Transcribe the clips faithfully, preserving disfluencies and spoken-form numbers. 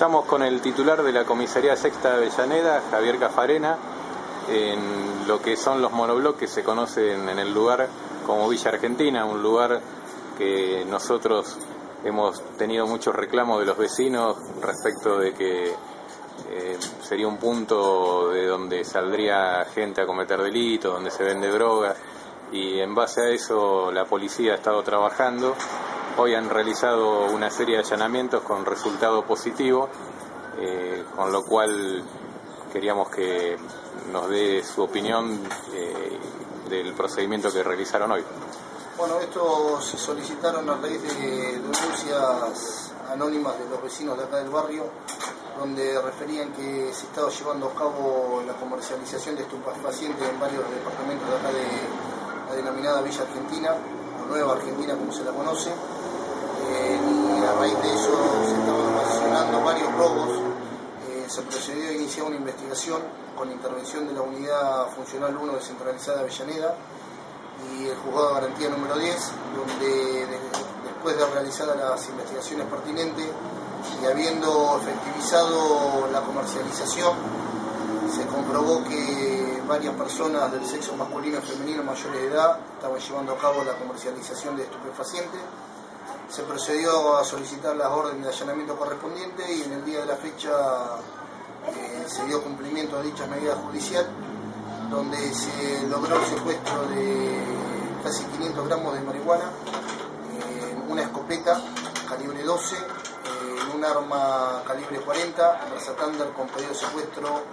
Estamos con el titular de la Comisaría Sexta de Avellaneda, Javier Cafarena, en lo que son los monobloques. Se conocen en el lugar como Villa Argentina, un lugar que nosotros hemos tenido muchos reclamos de los vecinos respecto de que eh, sería un punto de donde saldría gente a cometer delitos, donde se vende droga, y en base a eso la policía ha estado trabajando. Hoy han realizado una serie de allanamientos con resultado positivo, eh, con lo cual queríamos que nos dé su opinión eh, del procedimiento que realizaron hoy. Bueno, esto se solicitaron a raíz de denuncias anónimas de los vecinos de acá del barrio, donde referían que se estaba llevando a cabo la comercialización de estupefacientes en varios departamentos de acá de la denominada Villa Argentina, o Nueva Argentina como se la conoce. Eh, y a raíz de eso se estaban ocasionando varios robos. Eh, se procedió a iniciar una investigación con intervención de la Unidad Funcional uno descentralizada de Avellaneda y el Juzgado de Garantía número diez, donde de, después de realizar las investigaciones pertinentes y habiendo efectivizado la comercialización, se comprobó que varias personas del sexo masculino y femenino mayores de edad estaban llevando a cabo la comercialización de estupefacientes. Se procedió a solicitar las órdenes de allanamiento correspondientes y en el día de la fecha eh, se dio cumplimiento a dichas medidas judiciales, donde se logró el secuestro de casi quinientos gramos de marihuana, eh, una escopeta calibre doce, eh, un arma calibre cuarenta, Raza Thunder con pedido de secuestro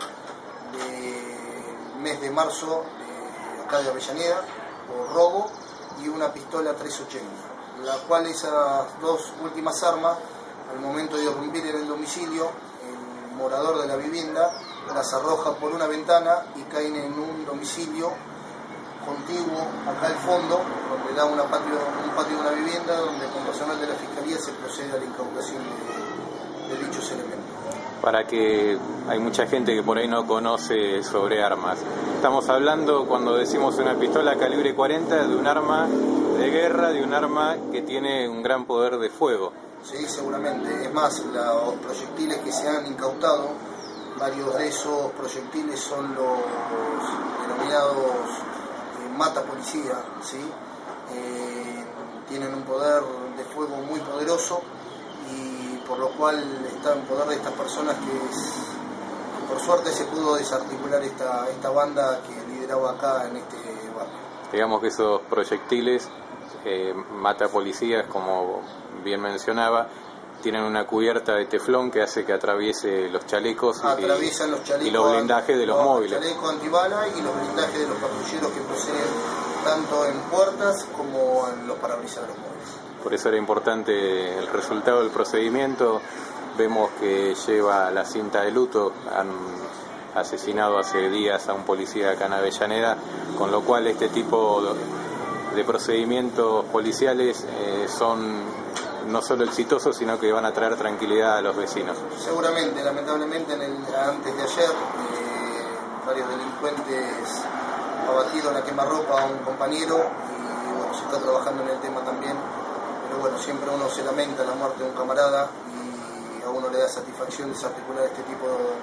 del mes de marzo de acá de Avellaneda por robo, y una pistola tres ochenta. La cual esas dos últimas armas, al momento de irrumpir en el domicilio, el morador de la vivienda las arroja por una ventana y caen en un domicilio contiguo acá al fondo, donde da una patio, un patio de una vivienda, donde con personal de la Fiscalía se procede a la incautación de, de dichos elementos. Para que hay mucha gente que por ahí no conoce sobre armas. Estamos hablando, cuando decimos una pistola calibre cuarenta, de un arma de guerra, de un arma que tiene un gran poder de fuego. Sí, seguramente. Es más, los proyectiles que se han incautado, varios de esos proyectiles son los denominados eh, mata policía, ¿sí? Eh, tienen un poder de fuego muy poderoso, y por lo cual está en poder de estas personas que, es, que por suerte se pudo desarticular esta, esta banda que lideraba acá en este barrio. Digamos que esos proyectiles eh, mata policías, como bien mencionaba, tienen una cubierta de teflón que hace que atraviese los chalecos, Atraviesan y, los chalecos y los blindajes de los, los móviles. Los chalecos antibala y los blindajes de los patrulleros que proceden tanto en puertas como en los parabrisas de los móviles. Por eso era importante el resultado del procedimiento. Vemos que lleva la cinta de luto. Han asesinado hace días a un policía acá en Avellaneda, con lo cual este tipo de procedimientos policiales eh, son no solo exitosos, sino que van a traer tranquilidad a los vecinos. Seguramente, lamentablemente, en el, antes de ayer, eh, varios delincuentes abatieron a quemarropa a un compañero, y bueno, se está trabajando en el tema también. Pero bueno, siempre uno se lamenta la muerte de un camarada y a uno le da satisfacción desarticular este tipo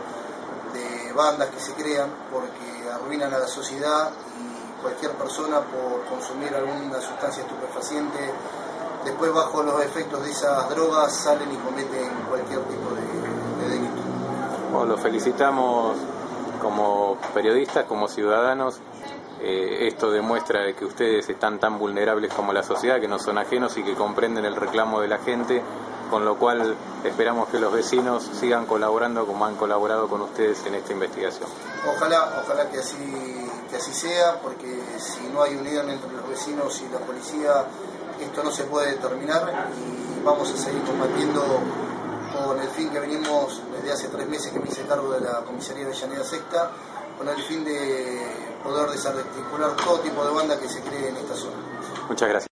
de bandas que se crean, porque arruinan a la sociedad, y cualquier persona por consumir alguna sustancia estupefaciente, después bajo los efectos de esas drogas salen y cometen cualquier tipo de, de delito. Bueno, los felicitamos como periodistas, como ciudadanos. Eh, esto demuestra que ustedes están tan vulnerables como la sociedad, que no son ajenos y que comprenden el reclamo de la gente, con lo cual esperamos que los vecinos sigan colaborando como han colaborado con ustedes en esta investigación. Ojalá, ojalá que así, que así sea, porque si no hay unión entre los vecinos y la policía, esto no se puede terminar, y vamos a seguir combatiendo con el fin que venimos desde hace tres meses que me hice cargo de la Comisaría de Avellaneda Sexta, con el fin de poder desarticular todo tipo de banda que se cree en esta zona. Muchas gracias.